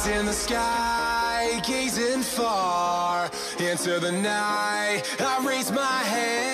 in the sky, gazing far into the night. I raise my hand